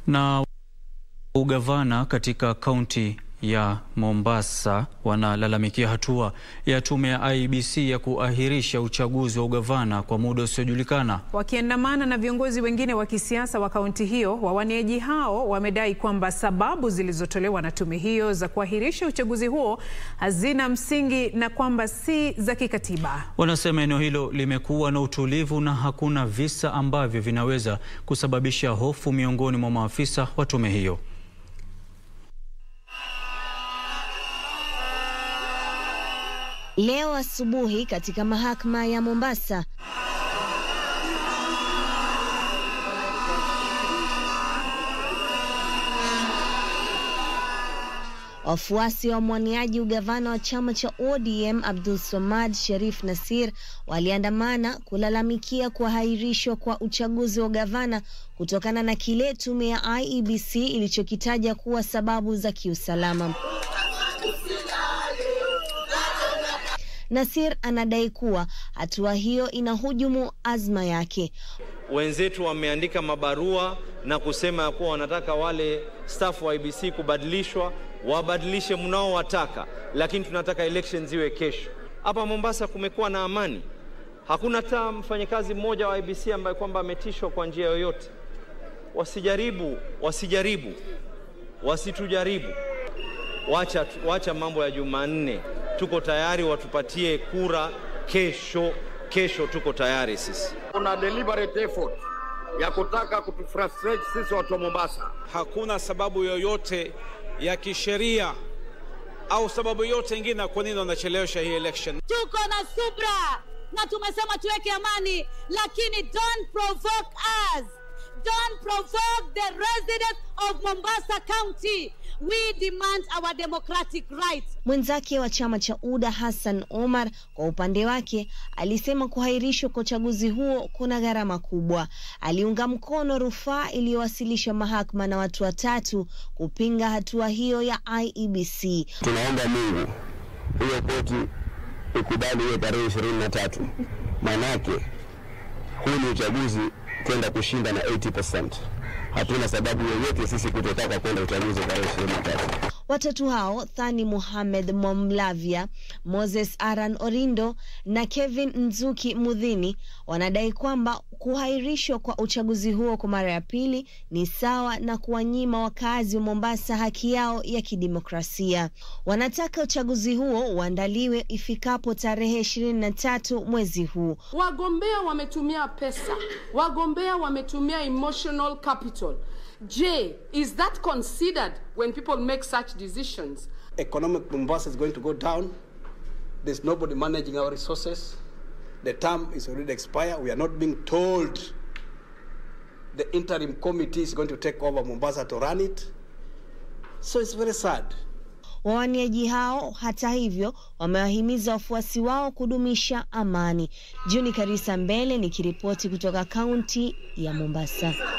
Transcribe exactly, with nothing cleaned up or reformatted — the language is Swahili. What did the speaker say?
Na ugavana katika kaunti ya Mombasa wanalalamikia hatua ya tume ya I E B C ya kuahirisha uchaguzi wa ugavana kwa muda usiojulikana. Wakiandamana na viongozi wengine wa kisiasa wa kaunti hiyo, wawaniaji hao wamedai kwamba sababu zilizotolewa na tume hiyo za kuahirisha uchaguzi huo hazina msingi na kwamba si za kikatiba. Wanasema eneo hilo limekuwa na utulivu na hakuna visa ambavyo vinaweza kusababisha hofu miongoni mwa maafisa wa tume hiyo. Leo asubuhi katika mahakama ya Mombasa, wafuasi wa mwaniaji ugavana wa chama cha O D M Abdul Swamad Sharif Nasir waliandamana kulalamikia kuahirishwa kwa uchaguzi wa ugavana kutokana na kile tume ya I E B C ilichokitaja kuwa sababu za kiusalama. Nasir anadai kuwa hatua hiyo inahujumu azma yake. Wenzetu wameandika mabarua na kusema kuwa wanataka wale staff wa I E B C kubadilishwa, wabadilishe mnao wataka, lakini tunataka elections ziwe kesho. Hapa Mombasa kumekuwa na amani. Hakuna hata mfanyakazi mmoja wa I E B C ambaye kwamba ametishwa kwa njia yoyote. Wasijaribu, wasijaribu, wasitujaribu. Wacha, wacha mambo ya Jumanne. Tuko tayari watupatie kura kesho, kesho tuko tayari sisi. Kuna deliberate effort ya kutaka kutufrustrate sisi watu wa Mombasa. Hakuna sababu yoyote ya kisheria au sababu yote nyingine kwa nini wanachelewesha hii election. Tuko na subra na tumesema tuweke amani, lakini don't provoke us. Don't provoke the residents of Mombasa County. We demand our democratic rights. Mwenzake wa chama cha U D A Hassan Omar kwa upande wake alisema kuhairishwa kwa uchaguzi huo kuna gharama kubwa. Aliunga mkono rufaa iliyowasilishwa mahakama na watu watatu kupinga hatua hiyo ya I E B C. Tunaomba Mungu hiyo koti ikubali hiyo tarehe ishirini na tatu. Manake huu ni uchaguzi kwenda kushinda na eighty percent. Hatuna sababu yoyote sisi kutotaka kwenda uchaguzi tarehe ishirini na tatu. Watatu hao, Thani Mohamed Momlavia, Moses Aran Orindo na Kevin Nzuki Mudhini, wanadai kwamba kuhairishwa kwa uchaguzi huo kwa mara ya pili ni sawa na kuwanyima wakazi wa Mombasa haki yao ya kidemokrasia. Wanataka uchaguzi huo uandaliwe ifikapo tarehe ishirini na tatu mwezi huu. Wagombea wametumia pesa, wagombea wametumia emotional capital. J, is that considered when people make such decisions? Economic Mombasa is going to go down. There's nobody managing our resources. The term is already expired. We are not being told the interim committee is going to take over Mombasa to run it. So it's very sad. Wawaniaji hao hata hivyo wamewahimiza wafuasi wao kudumisha amani. Juni Karisa Mbele nikiripoti kutoka kaunti ya Mombasa.